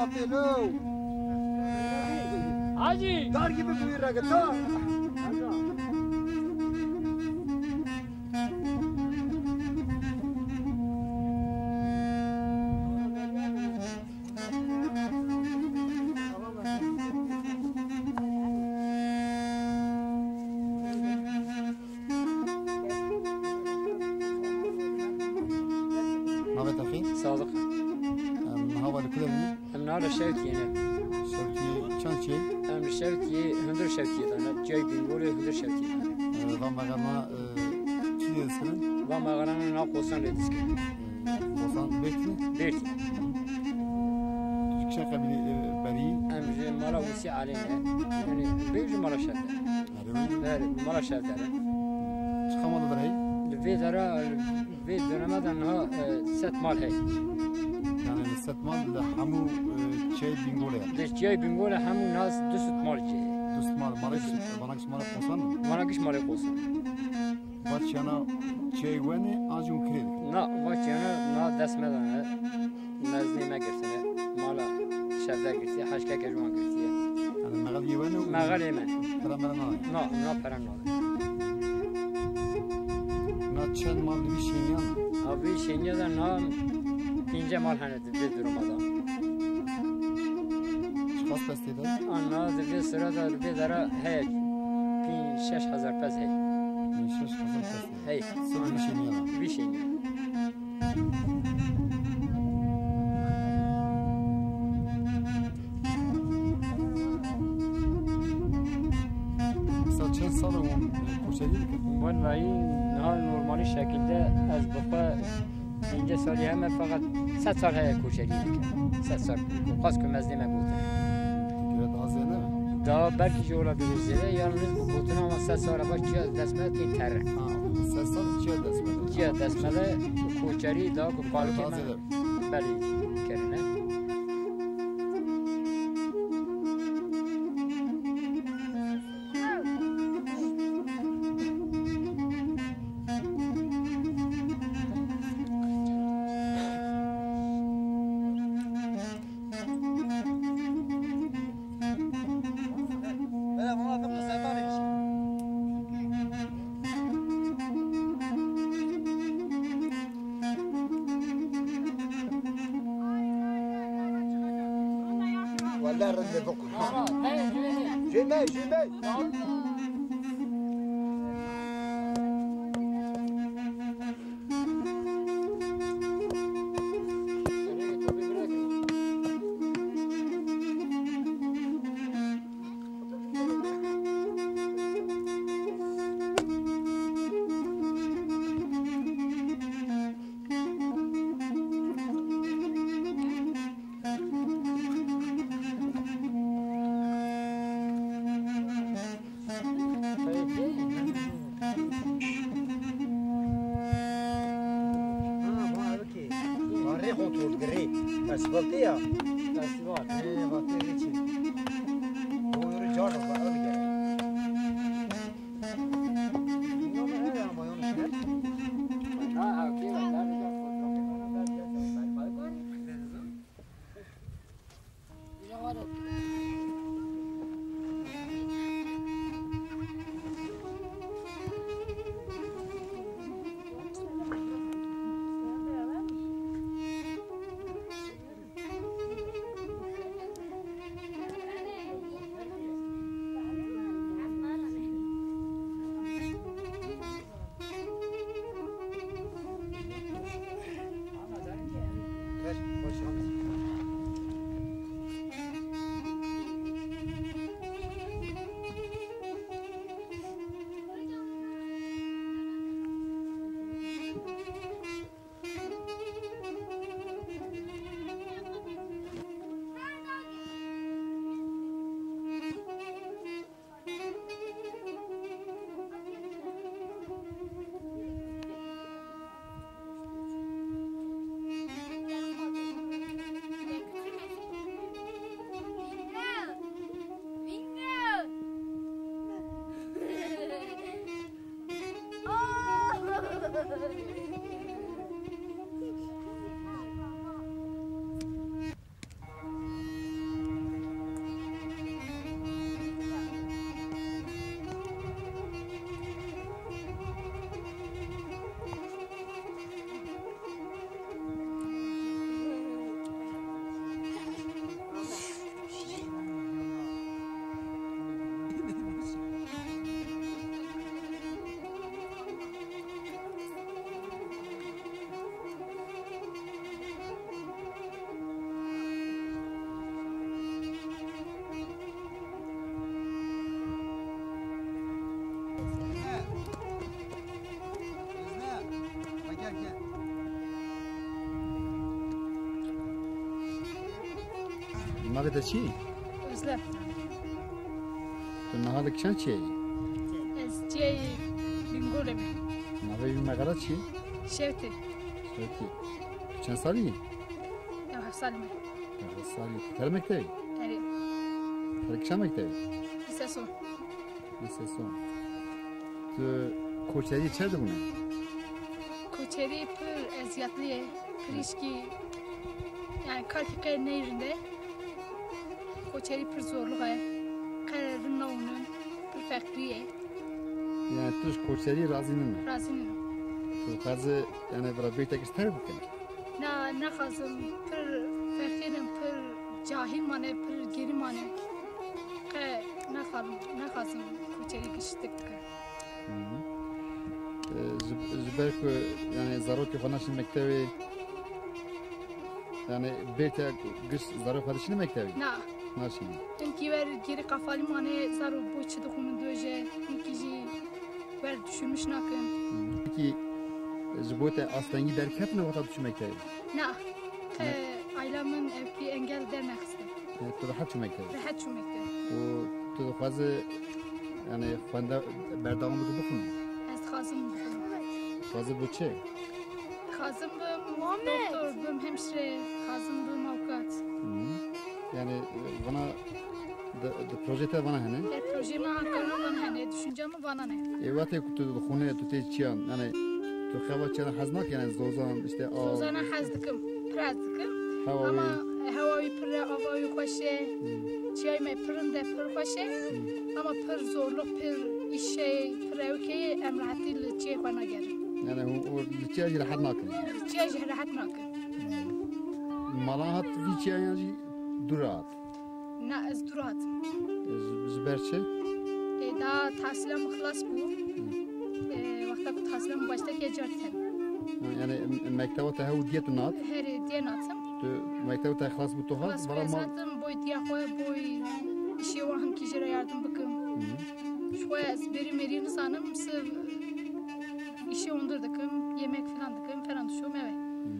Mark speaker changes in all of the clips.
Speaker 1: apelo.
Speaker 2: Hacı.
Speaker 1: Dar gibi buyur rakata. نابت أخي
Speaker 2: صادق.
Speaker 1: هوا الكلام
Speaker 2: Hem nara şevkiyene.
Speaker 1: شوكي شانشي
Speaker 2: Hem şevkiye, hındır şevkiye dana. Cay bingole hındır şevkiye dana.
Speaker 1: ضم غنا شيء سنة
Speaker 2: Ve mağaranın na kosan rediske.
Speaker 1: وصان بيتي
Speaker 2: Berti.
Speaker 1: شكا بري
Speaker 2: Hem mara usi aleyne. Yani beyci mara şevde. Evet, mara şevde.
Speaker 1: شخمة بري
Speaker 2: Ve dara, ve dönemeden ha set mal hey.
Speaker 1: يعني الاستثمار حمو شيء بنقوله
Speaker 2: Cay bingole hemu naz düsüt mal ki.
Speaker 1: استثمار مريش بناكش مرة قصان
Speaker 2: Bana kış mara kosan.
Speaker 1: بس أنا شيء وين أجون كريد
Speaker 2: Na vaçyana na desmeden nezdime girsene. Mala şevde girsiye, haşka kejman girsiye.
Speaker 1: أنا مغلي وين
Speaker 2: Mağal emen.
Speaker 1: ترى مرة
Speaker 2: Na paran na.
Speaker 1: ما تشان مال دي شيء يعني
Speaker 2: Abi şeyince de na pince mal hanedi bir durumada.
Speaker 1: شخص بس تدا
Speaker 2: Anna bir sırada bir dara hey. 5,000 pes hey.
Speaker 1: من شش خمسة بس
Speaker 2: Hey.
Speaker 1: سوي شيء يعني
Speaker 2: Bir şeyince.
Speaker 1: ساتشان صاروا كوشالي
Speaker 2: Vallahi na normali şekilde az baba pince sali hemen fakat 7 sal hey koşarıydı. 7 sal. O kas kömezdeme buldu.
Speaker 1: كده عزينا
Speaker 2: Daha belki şey olabilir size. Yalnız bu kutuna ama 7 sal baş cihaz desmet yeter.
Speaker 1: ساسال شيء ده اسمه
Speaker 2: Cihaz desmede koşarı daha bu balık hemen.
Speaker 1: عزينا
Speaker 2: Beli kerine.
Speaker 1: لا مناطق السيطرة ولا رد بكره جيمي جيمي control gri. Asfaltiya.
Speaker 2: Festival.
Speaker 1: Batı geçin. Boyuru car var öyle gel. Ama her ama yanlış ne?
Speaker 2: Ha, okey.
Speaker 3: Navê te çi?
Speaker 4: Özlem.
Speaker 3: Tu niha dikişan çi?
Speaker 4: Ez ciyê Bingolê me.
Speaker 3: Navê wî meqala çi?
Speaker 4: Şevtê.
Speaker 3: Şevkî. Tu çend salî yî?
Speaker 4: Ew heft salî me.
Speaker 3: Salî. Tu ter mektebî?
Speaker 4: Erê.
Speaker 3: Ter kişan mektebî?
Speaker 4: Liseson.
Speaker 3: Liseson. Tu koçerî çe dibûne?
Speaker 4: Koçerî pir eziyetlî ye. Pirîşkî yani kalkî neyirinde. Koçerî pir zorluk ye. Qererin navunun pir feqrî ye.
Speaker 3: Yani tu ji koçerî razî nîne.
Speaker 4: Razî nînim.
Speaker 3: Tu xwezî yani bira bêtekî ter bikin.
Speaker 4: Na naxwazim pir feqîrim, pir cahîl mane, pir gerî mane. Naxwazim koçerî giştik bikim.
Speaker 3: Ji ber ku yani zarokê xwe naşin mektebê yani bête giş zarok xwe dişîne mektebê?
Speaker 4: Na.
Speaker 3: Naşîn.
Speaker 4: Hinkî wer gerî qefalî mane zar û bo çi dixwe min dojê. Hinkî jî wer düşünmüş nakim.
Speaker 3: Peki ji bo te astengî derketine weta tu çi mektebê?
Speaker 4: Na. Ayla min evkî engel dernexisti.
Speaker 3: Tu rahat çi mektebê?
Speaker 4: Rehet çûmekte.
Speaker 3: û tu dixwazî yani xwenda berdewam bikî bixwînî?
Speaker 4: Ez dixwazim bikim.
Speaker 3: Xwazî bo çi?
Speaker 4: Dixwazim bim doktor, bim hemşire, dixwazim bim avukat.
Speaker 3: Yani bana di proje te vana hene?
Speaker 4: Der projeyê me Ankara'na van hene, düşüncemi vana ne.
Speaker 3: Evatê ku tu dixwînî tu tê çiyan yani tu xewa çi hez nak yani zozan işte
Speaker 4: Zozana hez dikim, pir hez dikim.
Speaker 3: hewayê
Speaker 4: Ama hewayî pir e, avayî xweş e, çiyayê me pirin de pir xweş e. Ama pir zorluk, pir işe, pir ewkê em rehetî li çiyê xwe nagerin.
Speaker 3: yani o li çiya jî rehet nakin.
Speaker 4: Çiyê jî rehet nakin.
Speaker 3: Malan hat vî çiya yan jî dûr hat.
Speaker 4: Na ez dur hatim.
Speaker 3: Ji ber çi?
Speaker 4: Da tahsilim xilas bû. Wexta ku tahsilim baştekê cartin.
Speaker 3: Yani mekteba te hew diyet nat.
Speaker 4: Herê diye natim.
Speaker 3: Tu mekteba te xlas bû tu hat
Speaker 4: Xilas
Speaker 3: bala mal
Speaker 4: bezatim boy diya xwe boy işê wan hinkî jî re yardım bikim. Xwe ez berî merî nizanim siv işê hundir dikim, yemek filan dikim, feran dişom ev e.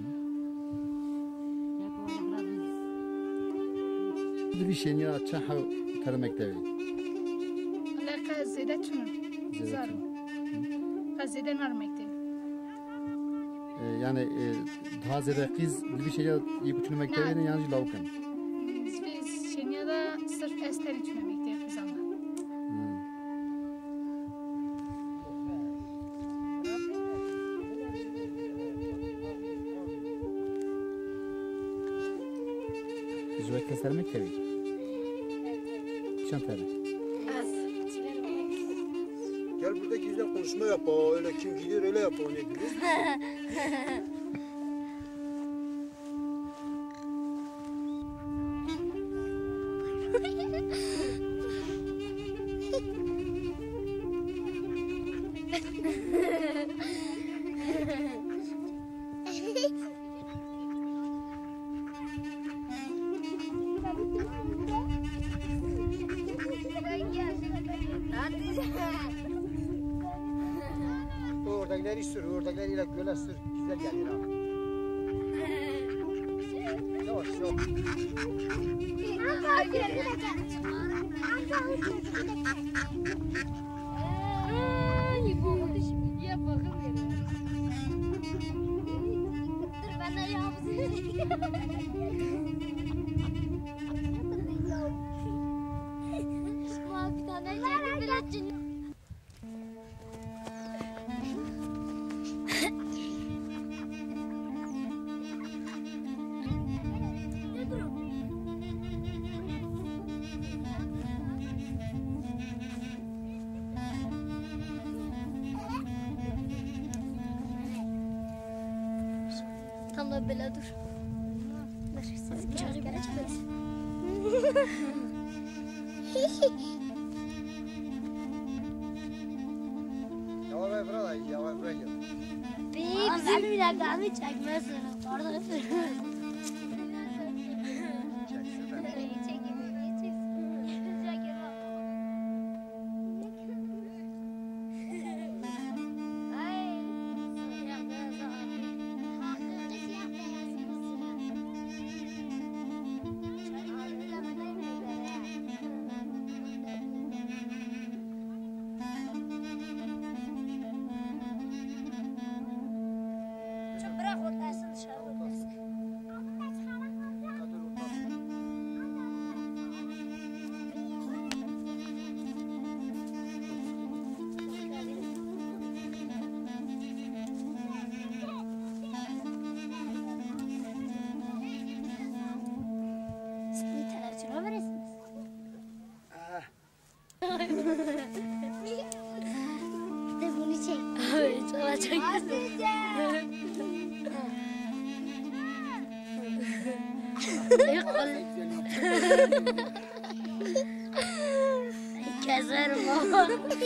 Speaker 3: divî şeniya çi hew ter mektebê?
Speaker 4: Lê qez zêde tûnin.
Speaker 3: Zêde
Speaker 4: Zarim. Qez zêde narmekte.
Speaker 3: Yani daha zêde qîz divî şeniya yê ku çûne mektebê ne yan jî lawkin.
Speaker 4: Zvê şeniya da sırf ez tenê tûne mekte xizanda.
Speaker 3: Ji we kes ter mektebê? Çend tere?
Speaker 1: Gel burada güzel konuşma yap. Öyle kim gidiyor öyle yap. Ne gidiyor? Oradakileri sür, oradakileriyle göle sür. Güzel gelir ha. Yavaş yavaş.
Speaker 5: Tam da böyle dur. Dur, siz çocuk açmadınız.
Speaker 1: Yavaş bırak, yavaş bırak.
Speaker 5: Ben bir dakika mı çekmezsin? Orada De bunu çek. Sana çok Keserim baba.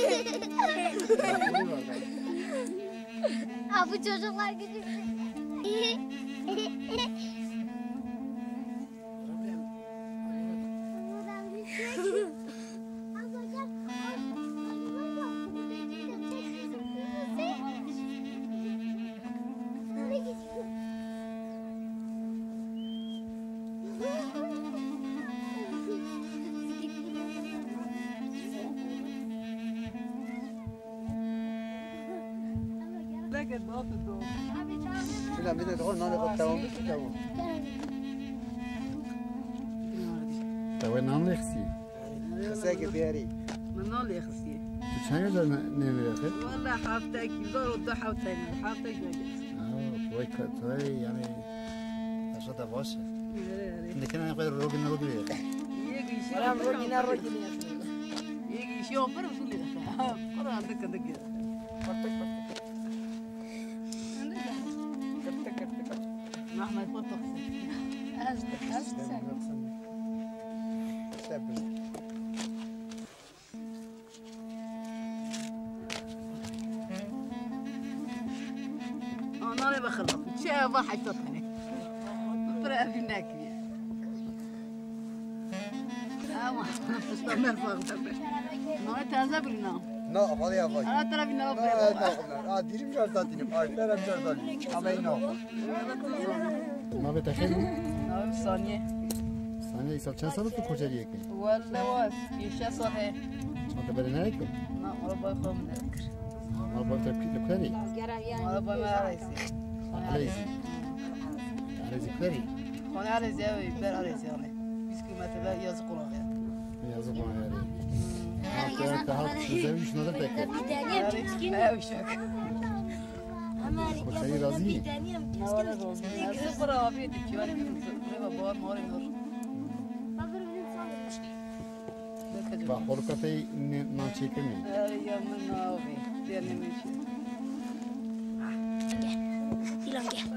Speaker 5: Bu çocuklar küçük.
Speaker 1: Şuna bir de daha nane kat tamam mı? Tamam.
Speaker 3: Tabii nan leksi.
Speaker 1: Kısa ki biyari.
Speaker 6: من نال يخسي
Speaker 3: Tu çay kadar ne verir?
Speaker 6: والله حافتك يدور وضح حافتين حافتك
Speaker 3: Vay katay yani aşağıda başı. Ne kadar kadar rogin ne oluyor?
Speaker 6: يجي شيء انا الرجل الرجل يجي شيء اوفر وصل لي قرا عندك عندك مهما يفوتك انا بخلص شيء ضحك تطحني برا في الناكيه استمر فوق ما تنزبرنا
Speaker 1: Ne yapalım ya bak.
Speaker 6: انا ترى بينا
Speaker 1: Ne yapalım? Dilim jardatınım. Aylar hem jardatınım. Ama ne yapalım?
Speaker 3: Ma betaxil.
Speaker 6: نعم ثانيه
Speaker 3: Sana isal çan salı tu kocariye ki.
Speaker 6: ولا واقف يشا صحيح
Speaker 3: Ata bere ne ki?
Speaker 6: ما ربا يخم نذكر
Speaker 3: Ma bak tepki lukari.
Speaker 6: ربا ما رئيسي
Speaker 3: Aleyzi. Aleyzi kari.
Speaker 6: هون على زاوية بير على زاوية بيسكي ما تبع يزقون غير
Speaker 3: Yazık bana yani. Hatta daha güzel bir şuna da peki.
Speaker 6: هاوي شك
Speaker 3: Koçayı razı mı?
Speaker 6: ما ولا روز الصبر وبيت الجوال ربا بور مور نور
Speaker 3: Bak horkatayı ne çekemiyor.
Speaker 6: يا من ناوي ديالنا ماشي
Speaker 5: Dilan gel.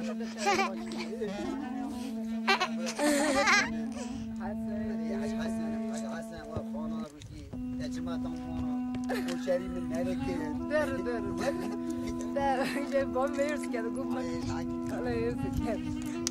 Speaker 1: Hasan وخوانا بشي تجمع تموانا وشاري من هناك
Speaker 6: دار دار دار جاي بوم ميرس كده قوم على يرس كده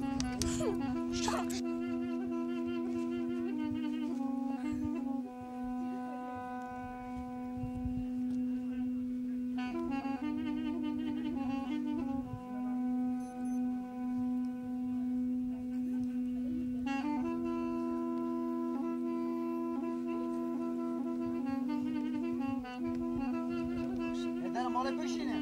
Speaker 1: هذا مال بشينا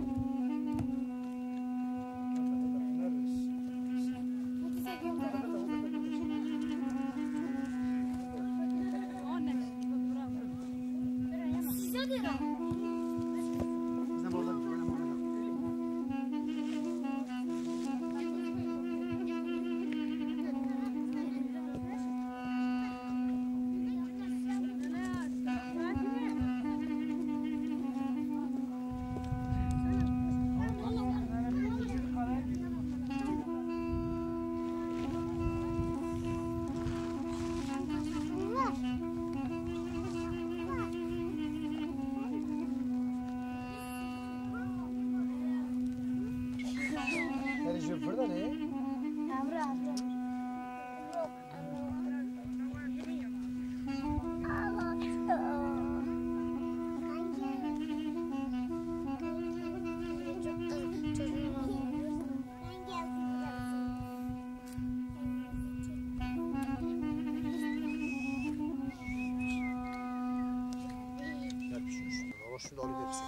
Speaker 1: شوف فردا ليه؟ Şunu alıp hepsi.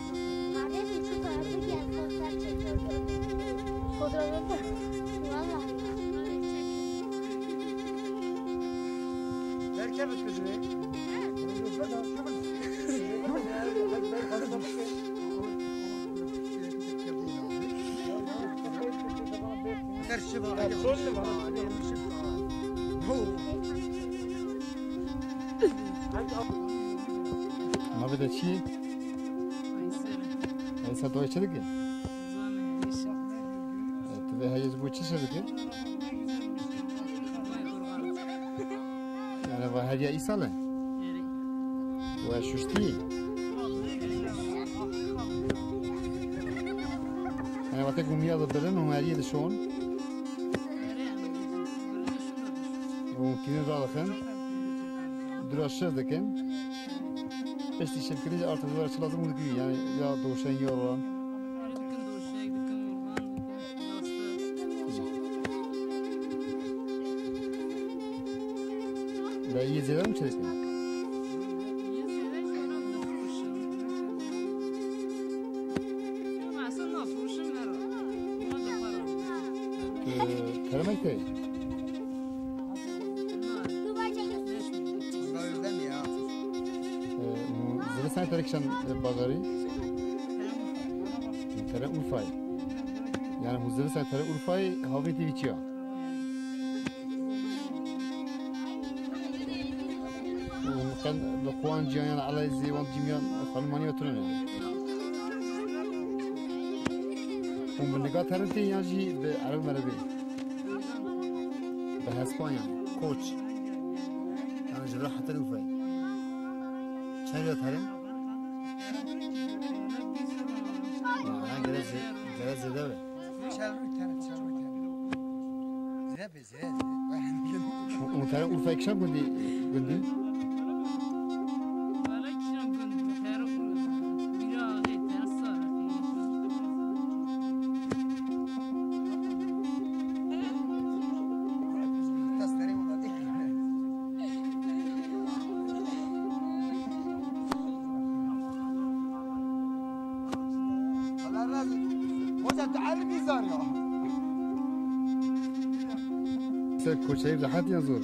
Speaker 1: Derken mi kızı? Karşı var. Sorun var. Hadi
Speaker 3: Abi de çiğ. Ay sen doğa içedik ya. Tabii hayız bu içi içedik ya. Yani var her yer isalı. Ve şuşti. Yani vakti kumya da bilen o her yerde şu an. Mümkün rahatken. Duraşır deken. Beşli şirketi artık var açılazım bunu gibi yani ya doğuşan ya olan. Ve iyi zeler mi çalışıyor? Karamek değil. Zile sen terekşen bazarı. Tere Urfay. Yani bu zile sen tere Urfay haveti bitiyor. وكان الأخوان جايين على زي وانت جميان فالمانيا وترنا ومن نقاط هرتي يجي على المربي بهاسبانيا كوتش أنا جراح حتى الوفاي شايف هرم أنا جلس دولة وترى الوفاي كشان قلدي كوشاي لحد ينظر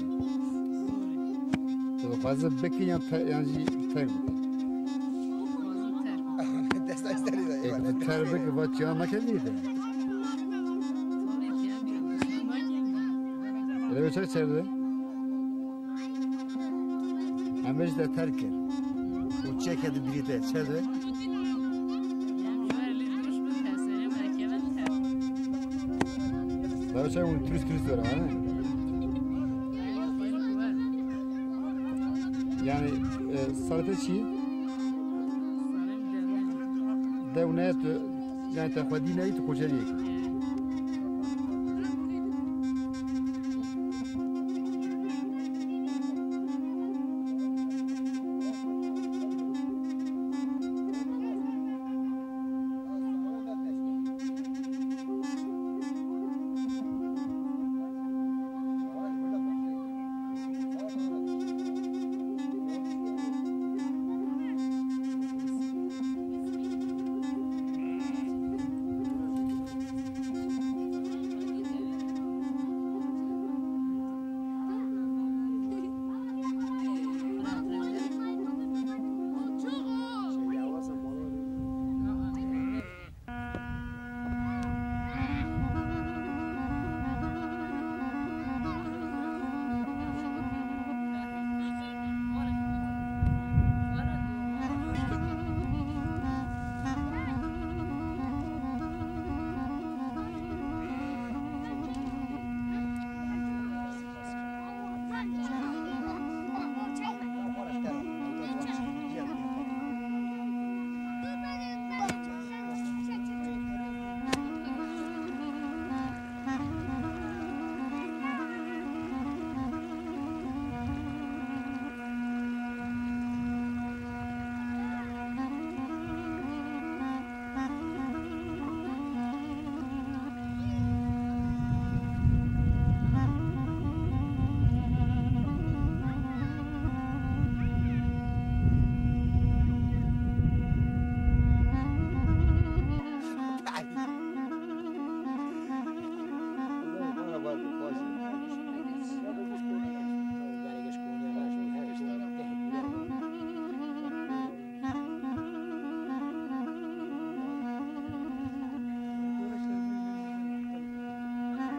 Speaker 3: فازا بكي يعني تايم تربك باتيا ما كليته إذا بتشر شرده أمش ده تركر وتشيك هذا بريده شرده لا بتشر ونترس داره يعني صارت شيء دونات يعني تاخدي ناي تخجليك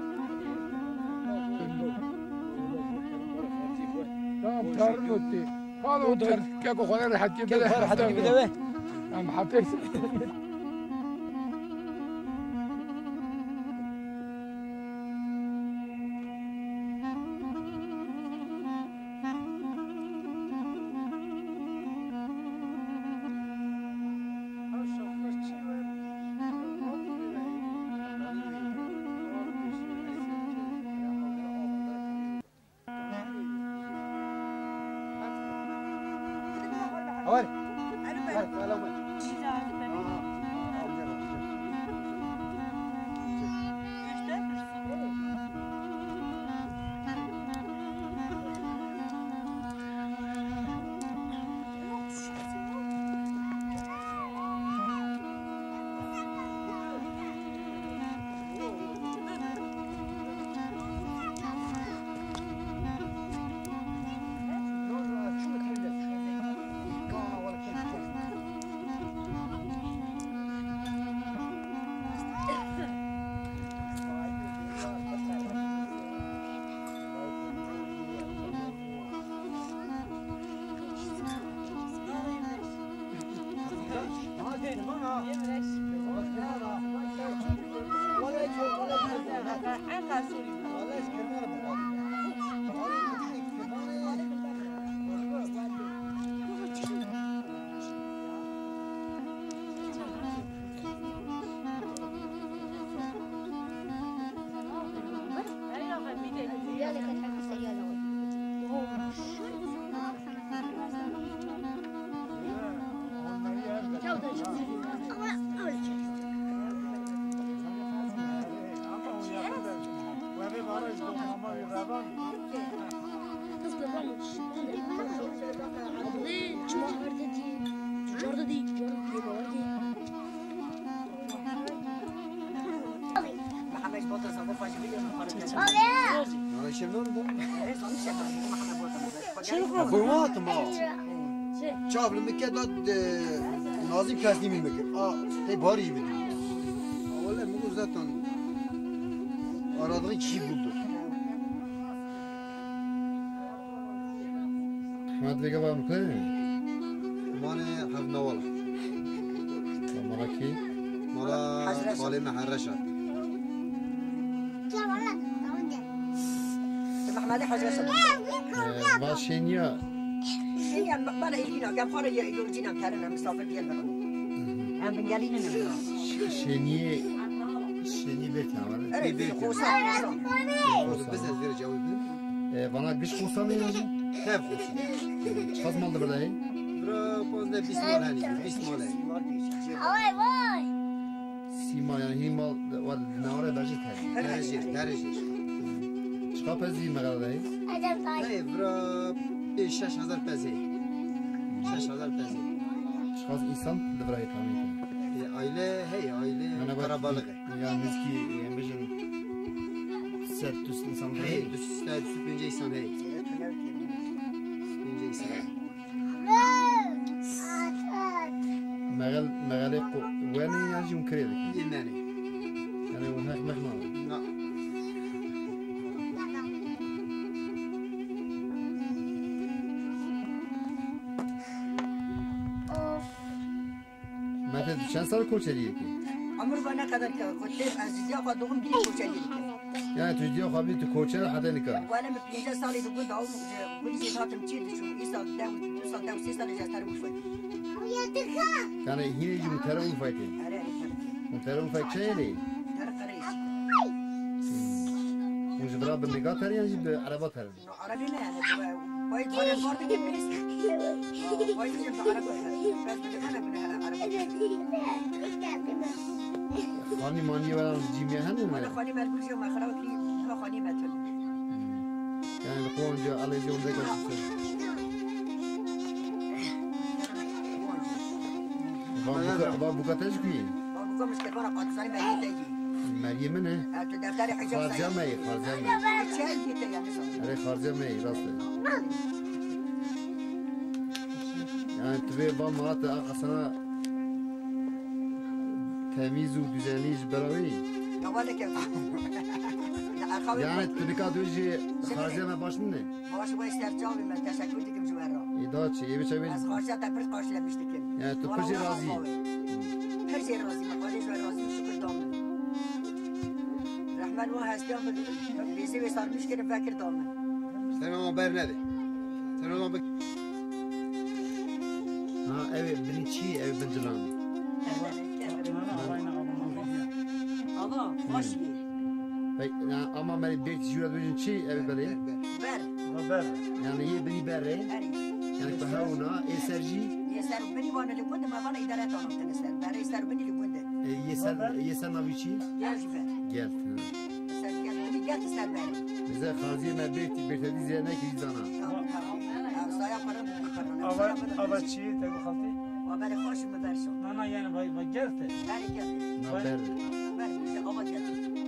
Speaker 1: Tamam, tarım öttü.
Speaker 7: حالا که خدا راحتی بده
Speaker 6: راحتی بده
Speaker 7: هم حافظ
Speaker 1: Abumat ma. Çavlı meke dad nazim kasni mi meke. Te bari mi? Valla bu zaten aradığı kişi buldu.
Speaker 3: Ahmet Bey'e var mı kıyım?
Speaker 1: Mane havna valla.
Speaker 3: Mala ki?
Speaker 1: Mala Halime Harraşa.
Speaker 6: محمد حاجة
Speaker 3: Va şenya.
Speaker 6: هي بنا هيجينا قام خارج يجينا كارنا مسافر ديالنا هم بنجالينا
Speaker 3: Şenye. Şenye bekle ama.
Speaker 6: أري خوصا
Speaker 1: Biz de zira cevap bildim.
Speaker 3: Bana kış kursa mı yani?
Speaker 1: Hep olsun.
Speaker 3: Çıkaz mı aldı burada?
Speaker 1: Bura pozda bismal hani. Bismal.
Speaker 3: Sima yani himal var ne var bence ter.
Speaker 1: Derece.
Speaker 3: Çıkap ezeyim mi kadar değil?
Speaker 1: Hey bura 6000 peze. 6000 peze.
Speaker 3: Çıkaz insan da burayı tanıyor.
Speaker 1: Aile
Speaker 3: Bana bak,
Speaker 1: karabalık.
Speaker 3: Yani biz ki yani bizim set düz insan
Speaker 1: Hey,
Speaker 3: değil.
Speaker 1: düsüster süpünce insan hey. Süpünce insan.
Speaker 3: Meğale wene yani jum kredik.
Speaker 1: Yemeni.
Speaker 3: Yani o hak mehna.
Speaker 1: Na.
Speaker 3: Mete düşen sal koçeriye ki.
Speaker 6: عمر بنا كذا كنت أزيد يا خدوم بيجي كوشالي
Speaker 3: Yani tücdiye kabi tu koçer hada nikah.
Speaker 6: وأنا مبيجا صالي تقول داو كل شيء هاتم تشيل شو إيسا داو سيسا لجا ترى وشوي
Speaker 3: Yani yine jum terun fayte. Bu terun fayte şeyle.
Speaker 6: ترى قريش
Speaker 3: Bu zibra bir nikah ter yani bir araba ter.
Speaker 6: عربي لا أنا وايد وانا الفرد كبير وايد جنب عربي بس أنا بدها عربي
Speaker 3: Hani mani veren cimiye hani mi?
Speaker 6: وأنا خالي ما كل شيء ما خلاص لي ما خالي ما تل
Speaker 3: Yani konca alıcı onda kaçtı. Bu kataj ki?
Speaker 6: بقول مش كده أنا قاعد صايم ما يجي
Speaker 3: Meryem'e ne?
Speaker 6: تدفتري حجاب
Speaker 3: Harca mı? Harca mı?
Speaker 6: شايل كده يعني صار
Speaker 3: Öyle harca mı? Rastı. Yani tübe bana Murat akasına temiz ve düzenli iş beraber.
Speaker 6: يا ولك يا
Speaker 3: Yani tübika duyucu harcama baş mı ne?
Speaker 6: Başı bu ister cevabı ben teşekkür ederim Cümerra.
Speaker 3: İdaç, iyi bir çevir.
Speaker 6: Az harcata bir karşılamıştık.
Speaker 3: Yani tu pıcı razı.
Speaker 6: Her şey razı. Makale şu razı şükür damı. Rahman ve hasbiyam bizi ve sarmış ki fakir damı.
Speaker 1: Sen ona haber ne de? Sen ona bak.
Speaker 3: Ha evet bilinçli ev bincilan.
Speaker 6: Ama hoş ye.
Speaker 3: Ama ben bir jüra duyunca ev böyle.
Speaker 6: Ver.
Speaker 3: Yani iyi beni berre. Yani kahuna eserji.
Speaker 6: Yeser beni bana likunde ma bana idare tanım teneser. Ver yeser beni likunde.
Speaker 3: Yeser naviçi.
Speaker 6: Gel şüphe.
Speaker 3: Gel.
Speaker 6: Sen gel beni gel ister beni.
Speaker 3: Bize haziye mebekti bir dizene ki zana.
Speaker 6: Tamam. Saya para.
Speaker 8: Avaçı tabi halti.
Speaker 6: Haberi hoş mu versin?
Speaker 8: Nana yani vay geldi.
Speaker 6: Ver gel.
Speaker 3: Naber.
Speaker 6: Ver bize ama gel.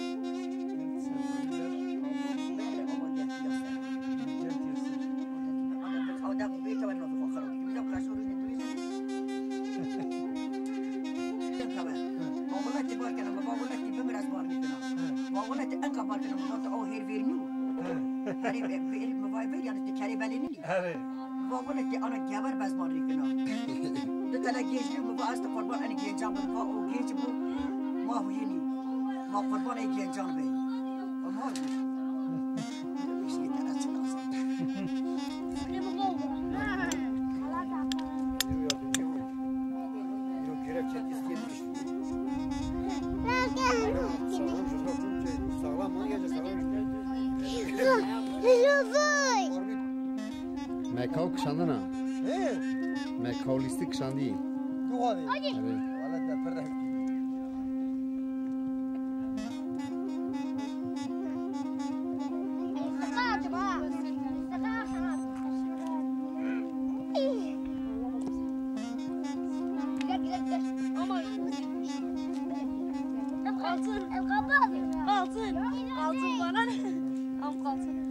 Speaker 8: Evet.
Speaker 6: Babana ki ana geber bezman rikna. De tala gençlik mi bu asta kurban ani gençam bu o genç bu ma bu yeni. Ma kurban ani gençam be. Ama bir şey tara çıkasa.
Speaker 5: Ne bu oldu?
Speaker 1: Yok gerek çekiş sağlam mı gelecek sağlam.
Speaker 3: Mekau kışandına.
Speaker 1: He?
Speaker 3: Mekau listi kışandı.
Speaker 1: Tu hadi.
Speaker 3: Evet.
Speaker 1: Valla da perde.
Speaker 5: Altın bana ne? Am kalsın.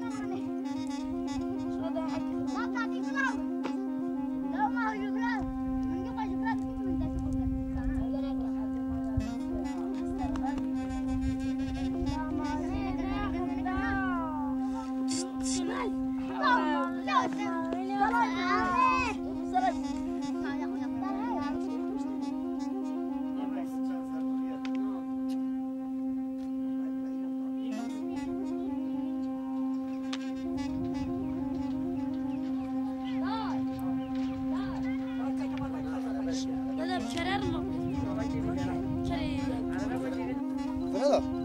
Speaker 1: Bana da.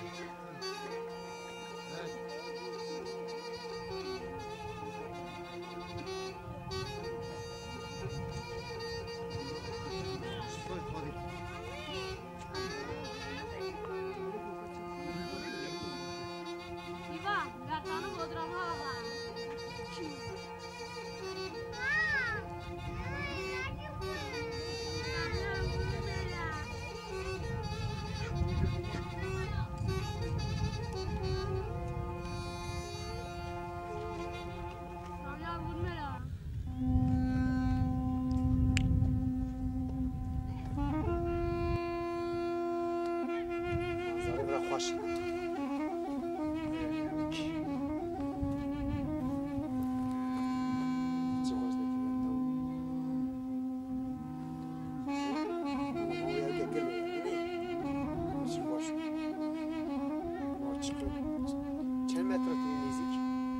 Speaker 1: خوش چند متر نزدیک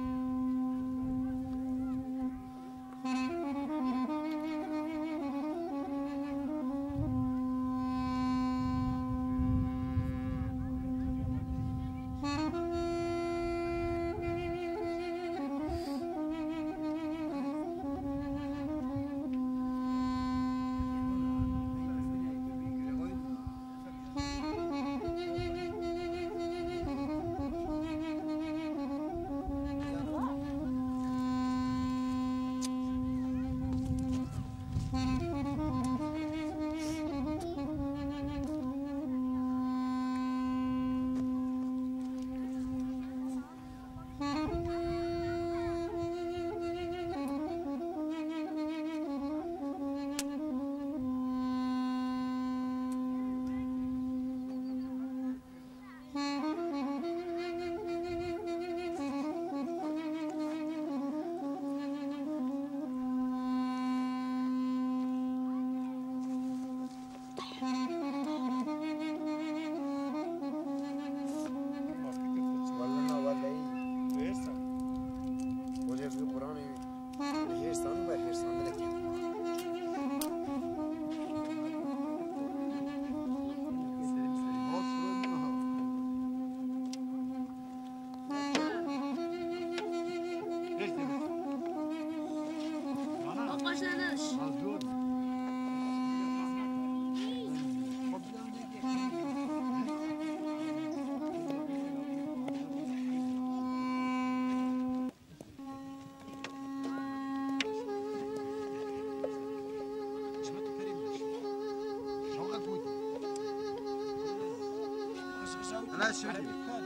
Speaker 1: أنا شوفي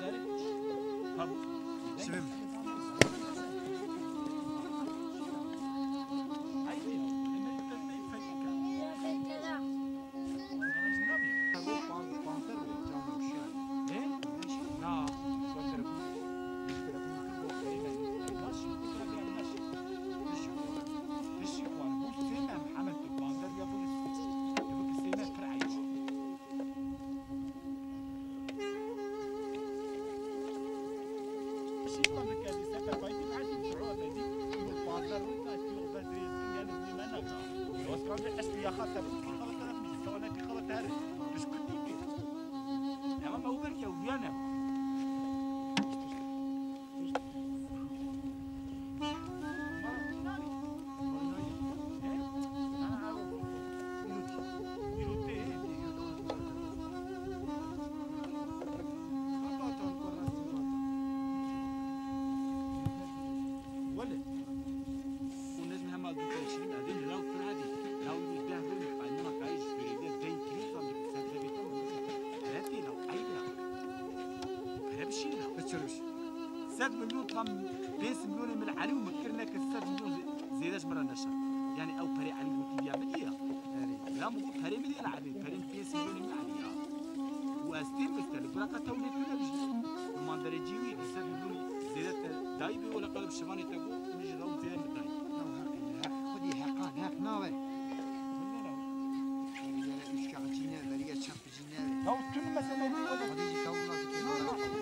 Speaker 1: شوفي
Speaker 9: سد مليون طم بيس مليون من العلي ومكرنا كسد مليون زيادش مرة نشا يعني أو فري علي وتبيع بديها لا مو فري مليون العلي فري بيس مليون من العليا واستيم مستل بركة تولي كنا بيجي وما درجيوي سد مليون زيادة دايبي ولا قلب شماني تقول نيجي لو زيادة من داي
Speaker 1: خدي حقان حق ناوي إيش كعجينة بريء شاب جينة
Speaker 9: لو تم مثلا ولا
Speaker 1: خدي كونا كده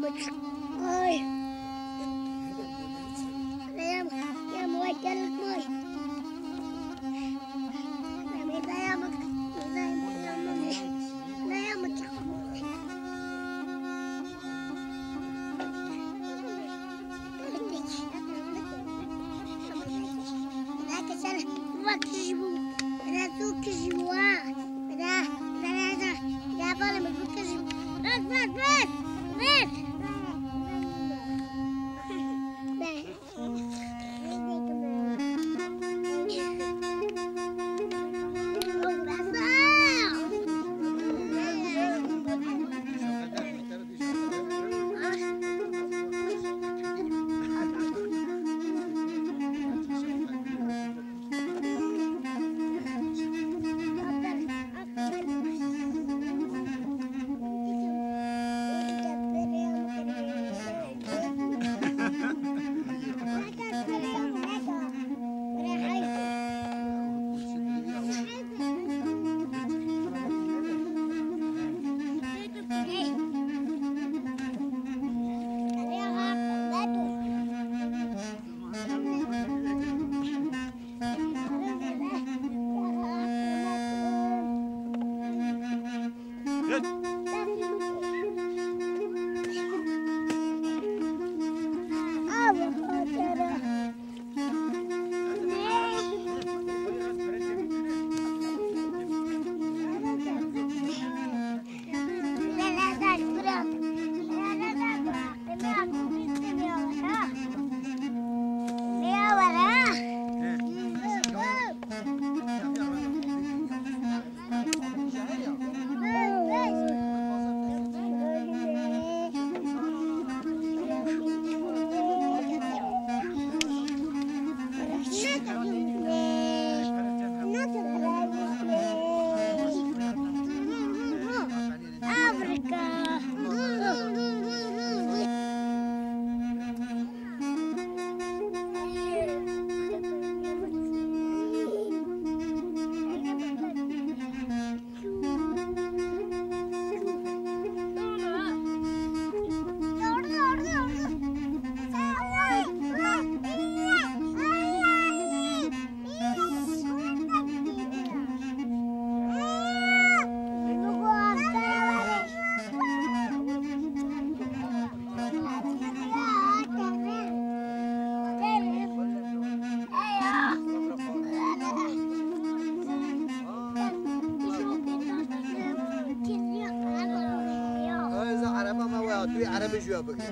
Speaker 1: عربي جوا بقى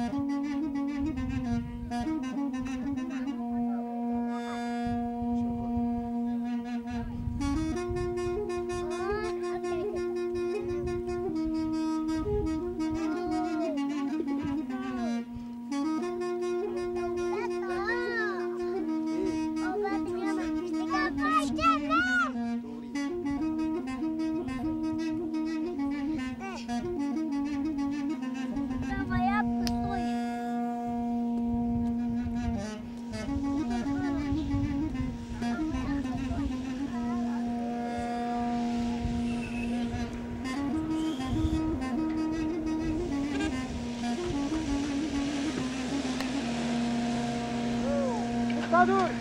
Speaker 10: Dur.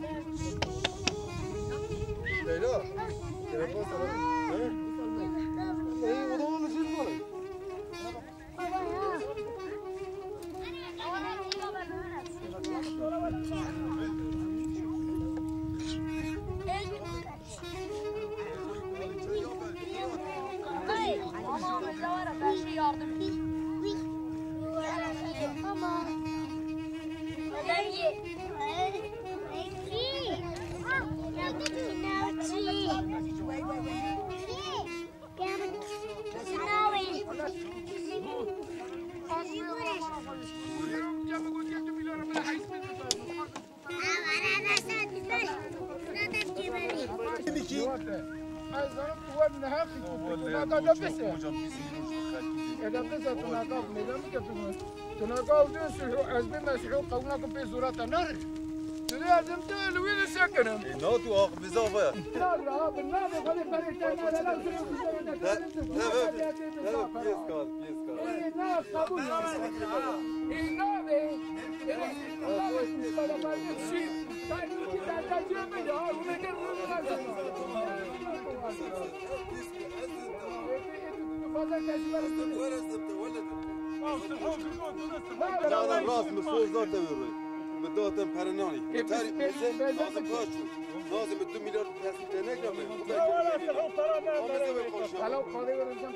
Speaker 1: Leyla, telefon sana.
Speaker 7: لازم تلوين سكنهم.
Speaker 11: نوتو اخ بزافا.
Speaker 7: لا لا بالنادي خلي فريق لا لا
Speaker 11: بدوتن پرنانی تاری لازم پاشو لازم 2 میلیارد پس نگم
Speaker 7: ولا سلحوا طلبنا لو قضيه ولا انت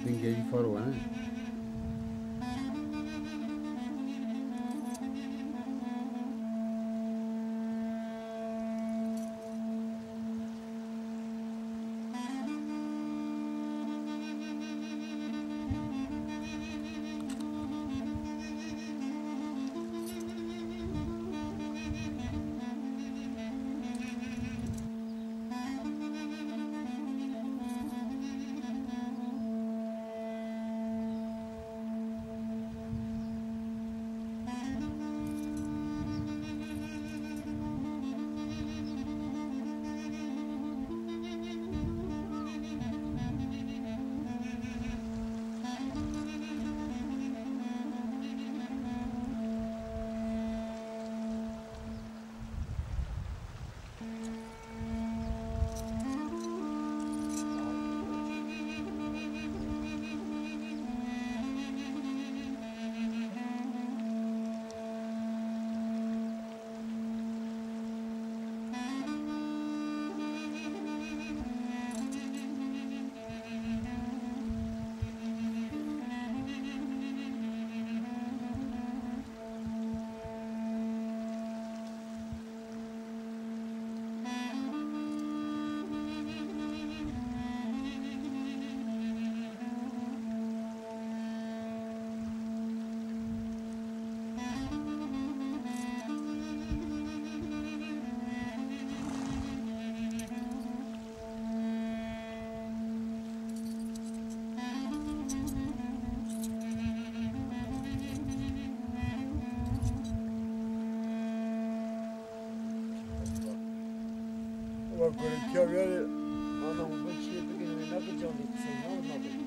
Speaker 3: دنگری فاروانه
Speaker 1: Görüntüye göre anam bu şey bugün ne yapacağım sen ne yapmadın?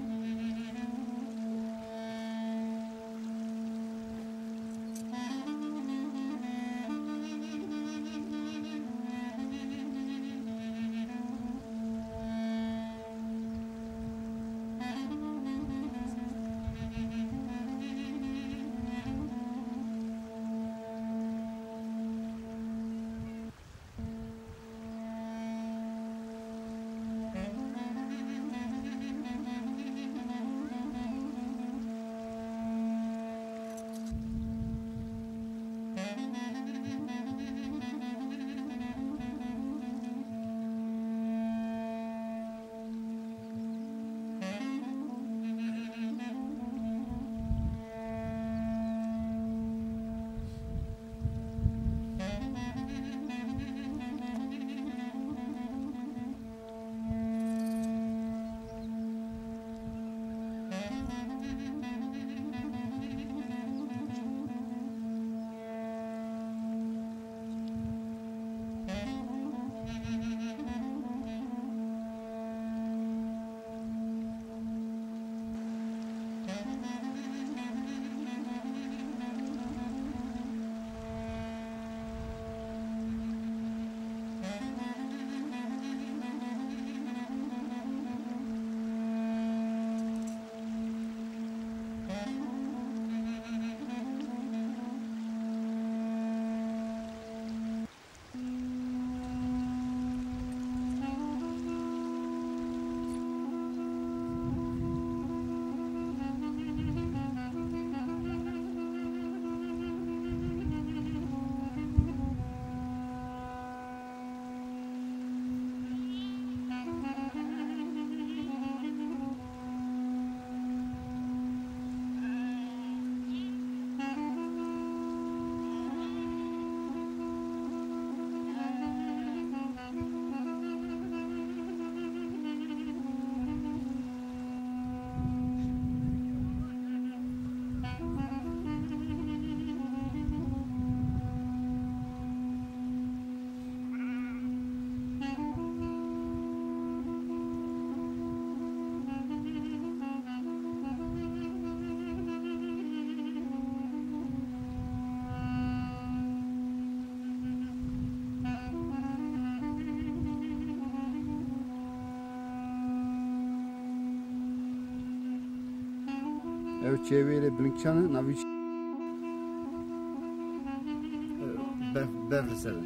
Speaker 3: Ev çevreyle blinkçanı naviç bevresele.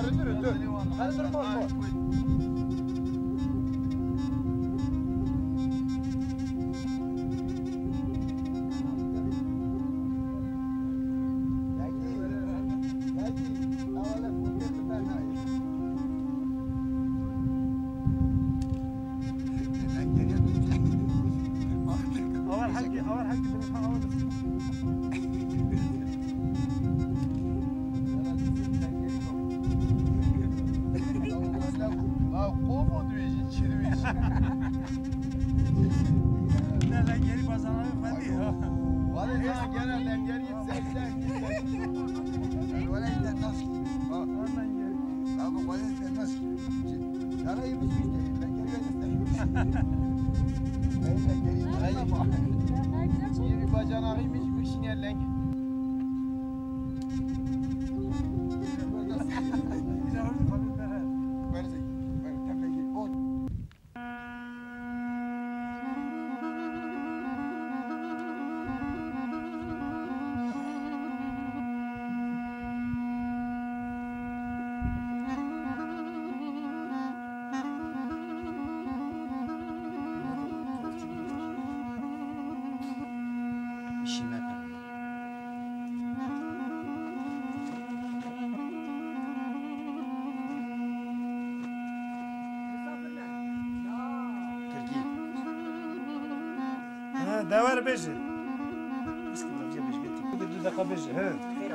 Speaker 8: داور بيجي مسكين ما جابش بيتي بدو دقه بيجي ها
Speaker 6: خير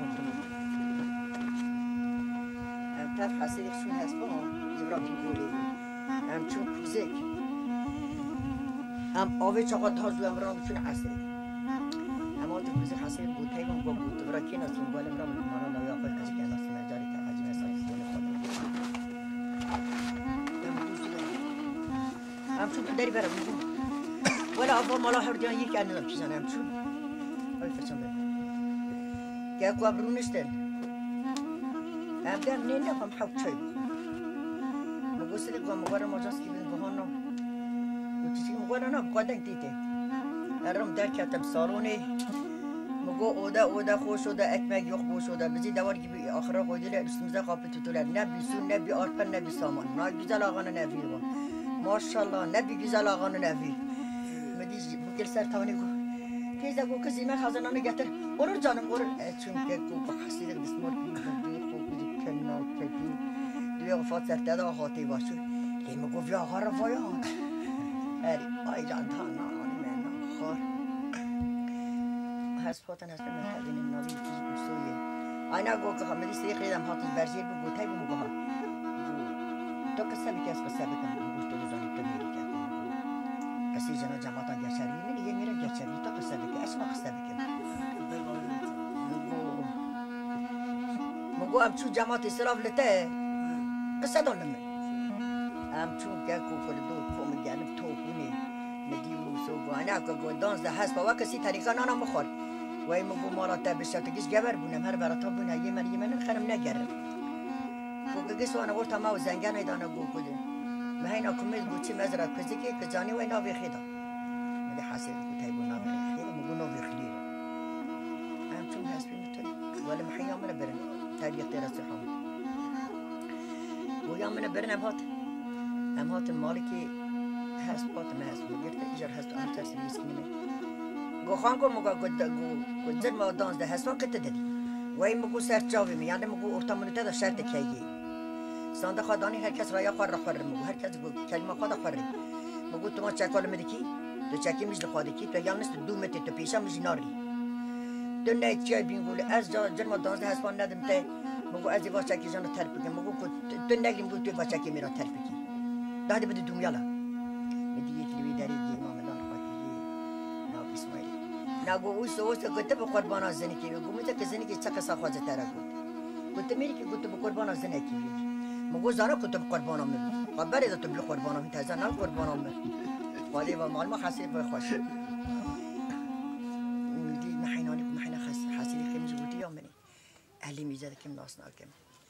Speaker 6: تعرف حسيت شو هاسبون جبران بيقولي ام شو زيك ام اوي شقد هازو ام رام شو حسيت ام اوت بس حسيت بوتايم بوت براكينا سن ولا مرام ما انا يا اخي كذا كان اسمع جاري كحاجه مسا ام شو داري برا ولا أفهم ولا حرديان يك أنا نمشي أنا أمشي هاي فرشان ده كأكو أبرونشتن أبدأ منين أفهم حوت شيء مقصد لكم مقارنة مجلس كبير بهانو وتشي مقارنة بقدر تيته الرم در كتب صاروني مقو أودا خوش أودا أكمل يخبوش أودا بزي دوار كبير آخره قدير استمزا قابل تطلع نبي سون نبي أربن نبي سامان ناي جزال آغان نبي ما شاء الله نبي جزال آغان نبي كل سر تواني كو كيزا كو كزي ما خزانة نجتر ورر جانم ورر چون كو بحسيد بسمار بي خو بي كنا كبي دوی وفات سر تدا خاطی باشو لیم گو ویا هر ویا اری آی جان تا نه آنی من خار هست فاتن هست من کردین ناوی چیز بسویه آینا گو که همه دیستی خیدم هاتش برزیر بگو تای بگو ها تو کسی بیکس کسی بکن بگوش تو زانی تو میری که کسی جنا جماعت گشری من یه میره گشری تو کسی بکن اسم کسی بکن مگو ام چون جماعت اسلاف لته قصه دارم ام چون که کوکل دو کوم جانب تو کنی ندیو سوگو انا کو دانز هست با کسی طریقا نانا مخور وای مگو مالا تبشت کیش گبر بونم هر برات بونه یمن خرم نگرم کوگس وانا ورت ما زنگان ایدانا گو کده مهینا کمیل گوچی مزرعه کزی که کجانی وای ناوی خیدا ملی حاصل کوتای بو ناوی خیدا مگو ناوی خلیره ام چون هست میتونی ولی محیا من برن تاریخ درس حمد ويا من برنامج هات المالكي هاس بات ما هاس بقدر إيجار هاس أنا ترسم مسكينة جو خانكم مجا قد زر ما دانز ده هاس ما كنت تدري وين مجو سر جاوي مي يعني مجو أرتام من تدا شرط كيجي ساندا خداني هركز رايا خر مجو هركز كلمة خدا خر مجو توما تشكال مدكي تو تشكي مش لخادكي تو يانس دو متر تو بيشا مش ناري دنيا تجاي بينقول أز زر ما دانز ده هاس ما ندم ته مگو از واچا کی جانو ترک بگم مگو تو نگیم تو واچا کی میرا ترک بگی داده بده دنیالا میگی یک لیوی داری گی مامدان خاکی نا اسماعیل نگو اوس گفت به قربان زنی کی گفت که زنی کی چکا ساخوازه ترا گفت میری که گفت به قربان زنی کی مگو زارا گفت به قربان من خبری داد تو به قربان من تازه نه قربان من ولی و مال ما حسیب خوش میگی محینانی محینا حسیب خیلی جوتی یا منی أهلي ميزة كم ناس ناكم